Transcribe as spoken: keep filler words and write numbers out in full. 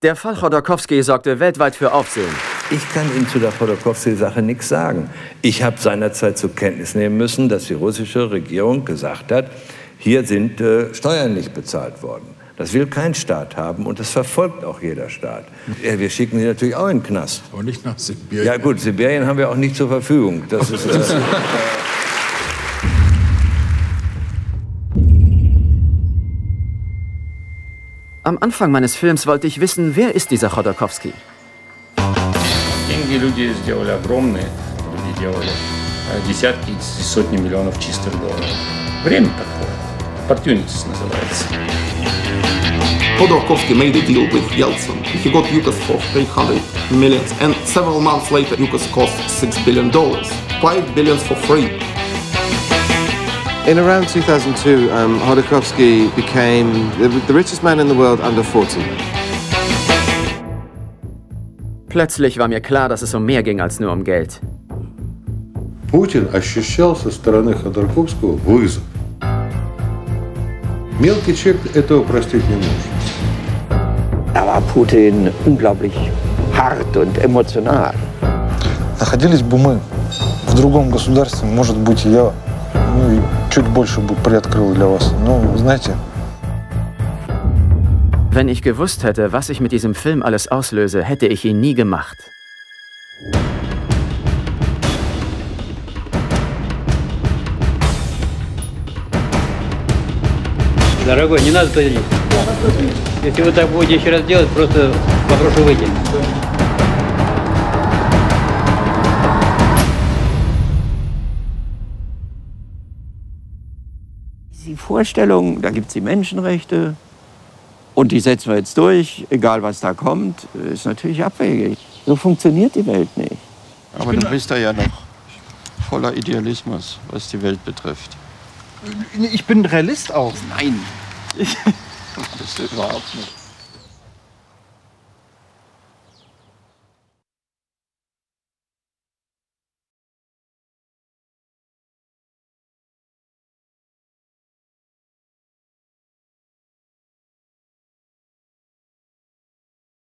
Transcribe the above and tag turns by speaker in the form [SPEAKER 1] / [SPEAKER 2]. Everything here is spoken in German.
[SPEAKER 1] Der Fall Chodorkowski sorgte weltweit für Aufsehen.
[SPEAKER 2] Ich kann Ihnen zu der Chodorkowski-Sache nichts sagen. Ich habe seinerzeit zur Kenntnis nehmen müssen, dass die russische Regierung gesagt hat, hier sind äh, Steuern nicht bezahlt worden. Das will kein Staat haben und das verfolgt auch jeder Staat. Ja, wir schicken sie natürlich auch in den Knast.
[SPEAKER 3] Aber nicht nach Sibirien.
[SPEAKER 2] Ja gut, Sibirien haben wir auch nicht zur Verfügung. Das ist... Äh,
[SPEAKER 1] Am Anfang meines Films wollte ich wissen, wer ist dieser Chodorkowski?
[SPEAKER 4] Деньги люди сделали огромные, люди делали десятки, сотни миллионов чистых долларов. Время такое. Opportunities называется.
[SPEAKER 5] Chodorkovsky made a deal with Yeltsin. He got Yukos for three hundred millions, and several months later, Yukos cost six billion dollars, five billion for free.
[SPEAKER 6] In around two thousand two, um, Chodorkovsky became the, the richest man in the world under forty.
[SPEAKER 1] Plötzlich war mir klar, dass es um mehr ging als nur um Geld.
[SPEAKER 3] Путин ощущал со стороны Ходорковского вызов. Мелкий человек этого простить не может.
[SPEAKER 7] Da war Putin unglaublich hart und emotional.
[SPEAKER 8] Находились бы мы в другом государстве, может быть, я ну, чуть больше бы приоткрыл для вас. Ну, знаете.
[SPEAKER 1] Wenn ich gewusst hätte, was ich mit diesem Film alles auslöse, hätte ich ihn nie gemacht.
[SPEAKER 9] Дорогой, не надо туда. Если вы так будете еще раз делать, просто попрошу выйти.
[SPEAKER 7] Die Vorstellung, da gibt es die Menschenrechte und die setzen wir jetzt durch, egal was da kommt, ist natürlich abwegig. So funktioniert die Welt nicht.
[SPEAKER 10] Aber du bist da ja noch voller Idealismus, was die Welt betrifft.
[SPEAKER 8] Ich bin Realist auch.
[SPEAKER 10] Nein, das bist du überhaupt nicht.